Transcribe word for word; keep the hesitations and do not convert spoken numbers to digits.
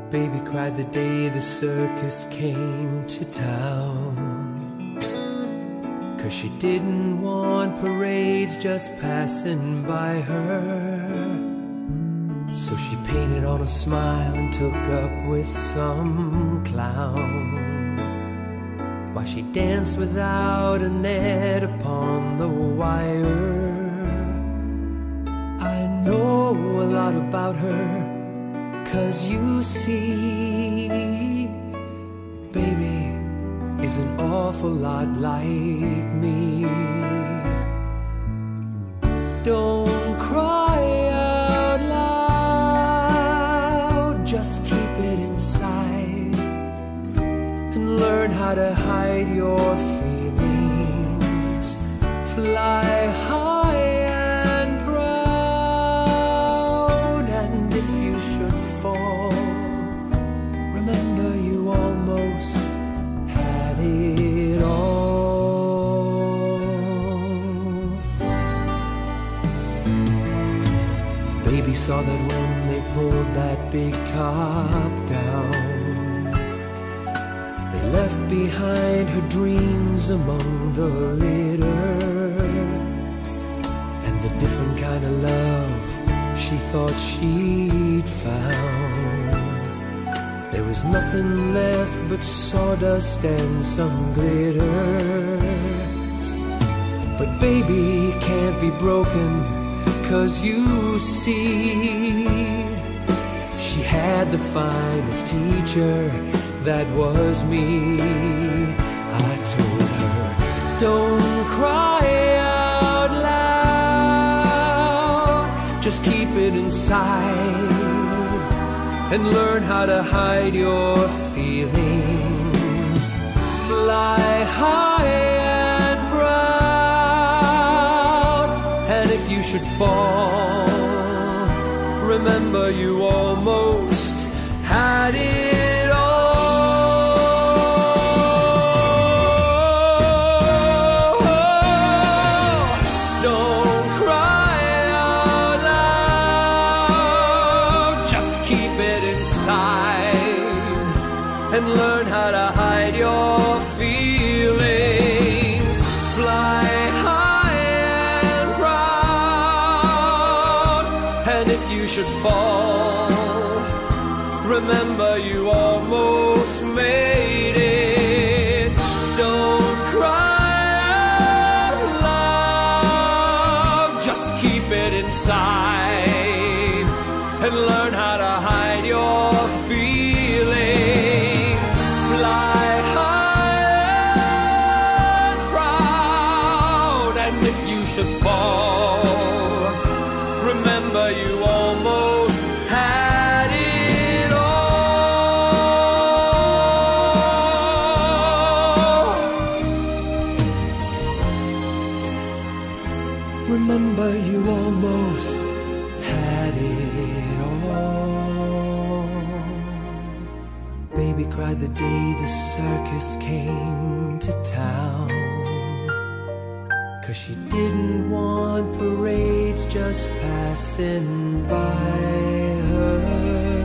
Baby cried the day the circus came to town, 'cause she didn't want parades just passing by her. So she painted on a smile and took up with some clown, while she danced without a net upon the wire. I know a lot about her, 'cause you see, baby is an awful lot like me. Don't cry out loud, just keep it inside, and learn how to hide your feelings. Fly high and proud, and if you should fall, remember you almost had it all. Baby saw that when they pulled that big top down, they left behind her dreams among the litter, and the different kind of love she thought she'd found. There was nothing left but sawdust and some glitter. But baby can't be broken, 'cause you see, she had the finest teacher, that was me. I told her, don't cry out loud, just keep it inside, and learn how to hide your feelings. Fly high and proud, and if you should fall, remember you almost had it all. Don't cry out loud, just keep it inside, and learn how to hide your feelings. Fly high and proud, and if you should fall, remember you almost made it. Don't cry out loud, just keep it inside, and learn how to hide your feelings. Fly high and proud, and if you should fall, remember you almost had it all. Remember you almost had it all. Baby cried the day the circus came to town, 'cause she didn't want parades just passing by her.